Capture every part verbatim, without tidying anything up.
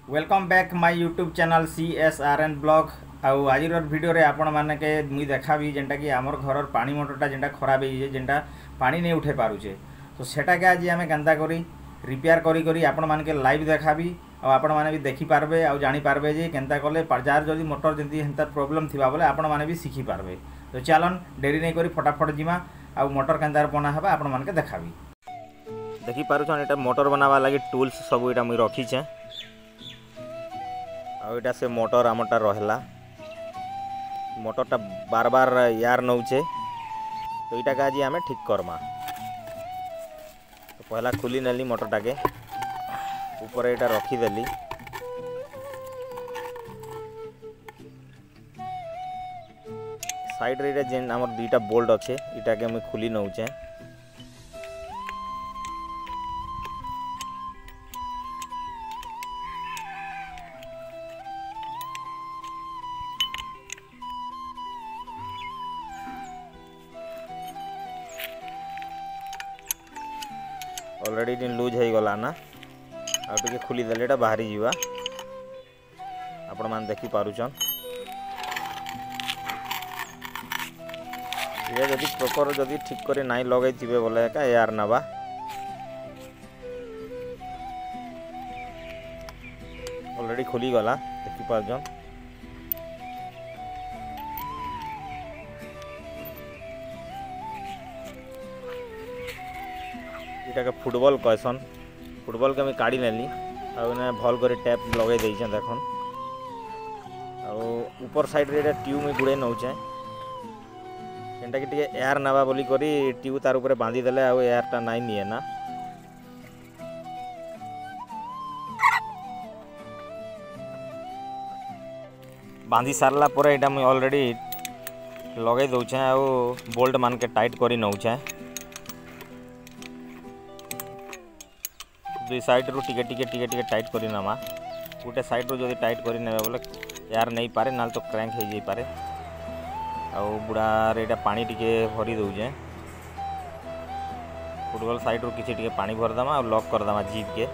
Welcome back my YouTube channel C S R N blog आउ आज video रे आपण माने के मुई देखाबी जेनटा कि आमर घर पानी मोटरटा जेनटा खराब है जेनटा पानी नहीं उठे पारुचे तो सेटा के आज आम केन्ता करी रिपेयर करी करी आपण माने के लाइव देखाबी और आपण माने भी देखि पारबे और जानि पारबे जे केन्ता कले जार जदि मोटर जदि हेंता प्रॉब्लम थिबा बोले आपण माने भी सीखी पारबे। तो चलन डेरी नहीं करी फटाफट जिमा आ मोटर केन्ता बना हेबा आपण माने के देखाबी। देखि पारुछन एटा मोटर बनावा लागि टूल्स सब एटा मुई रखी छे आउटा से मोटर आमटा रहला मोटरटा बार बार यार नौचे तो यहाँ का आज आम ठीक करमा। तो पहला खुली नेली मोटरटा के ऊपर यहाँ रखीदेली साइड रे जेन आमर दुईटा बोल्ट अच्छे इटा के मुझे खुली नौचे ऑलरेडी दिन लूज हो गला ना आगे खुली देले बाहरी जीवा आपण मान देखि पारुचन ये जदि प्रॉपर जदि ठीक करे नाई लगई थिबे बोले का यार नबा ऑलरेडी खुली गला देखि पारुचन। इटा के फुटबॉल कहसन फुटबॉल के काढ़ी नेली आ भल कर टैप लगे देछे देखन आ ऊपर साइड रे ट्यूब में गुड़े नौचे जेनटा कि टिके एयर नवा बोली करी ट्यूब तार ऊपर बांधी देले आ एयरटा नाई निए ना। बांधी सारला पर एटा मुई ऑलरेडी लगे दउछे आ बोल्ट मान के टाइट करी नौछे दुई साइड रू टिके टिके टिके टिके टाइट करी नमा गोटे साइड रू जदि टाइट करी नेबे बोले यार नहीं पारे ना तो क्रैंक हो जाई पारे आ बुढ़ा रेटा पानी टिके भरी दउजे फुटबॉल साइड रू किछि टिके पानी भर दमा और लॉक कर दमा जीप के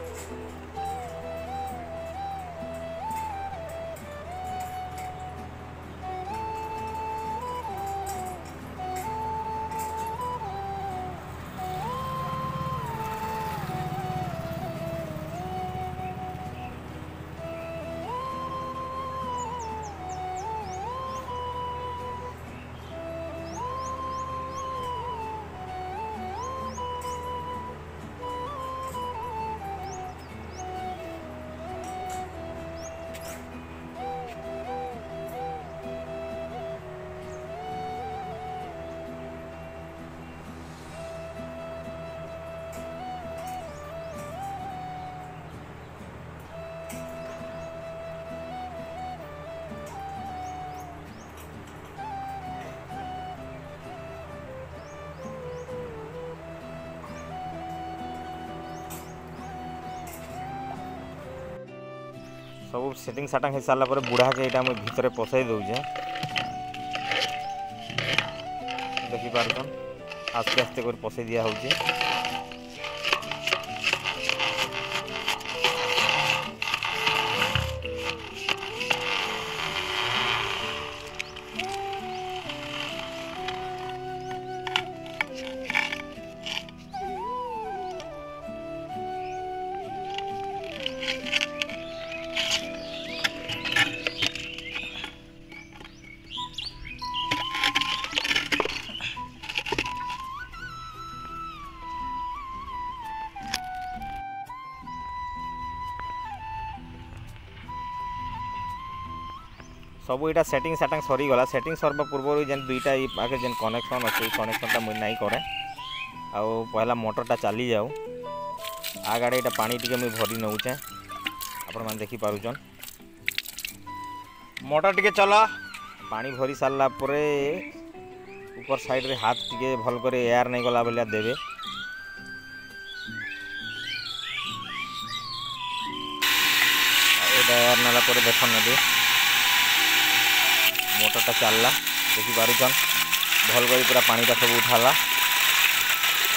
सब सेटिंग साटिंग हो सारा पर बुढ़ा के यहाँ मुझे भितर पसई दौचे देखी पार्सन आस्ते आस्ते कर पसई दिया होचे। सब यहाँ सेटिंग साटिंग सरी गला सेटिंग सरवा पूर्व जेन दुईटा आगे जेन कनेक्शन अच्छे कनेक्शनटा मुझे नहीं करे आउ पहला मोटरटा चली जाऊ आगाड़े यहाँ पानी टिके मुझे भरी नौचे आपण मैंने देखी पारुचन मोटर टिके चला पानी भरी सारा पर ऊपर साइड रे हाथ टिके भल करे एयर नहीं गला बेलिया देवे एयर नाला पर देख नदी मोटरटा चलला देखी पारुचन भल कर पूरा पानीटा सब उठाला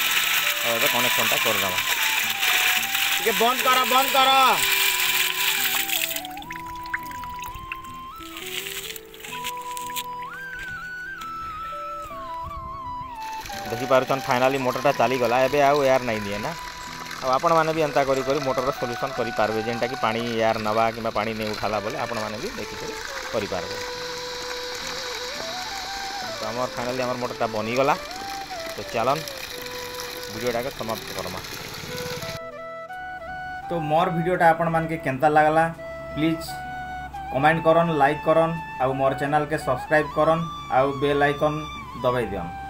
और कनेक्शनटा करदमा बंद कर बंद कर पारुछन फाइनाली मोटरटा चली गला एबे आउ एयर नहीं दिए ना आपण मैंने भी एंता करी करी मोटर सॉल्यूशन करि पारबे जेंटा कि पानी एयर नवा कि पानी नहीं उठाला बोले आपण मैंने भी देखि करि पारबे। तो हमर फाइनाली हमर मोटरटा बनी गला। तो चलन वीडियोटा के समाप्त करमा। तो मोर वीडियोटा आपण मान के केंता लागला प्लीज कमेंट करन लाइक करन आ मोर चैनल के सब्सक्राइब करन आ बेल आइकन दबाई दियन।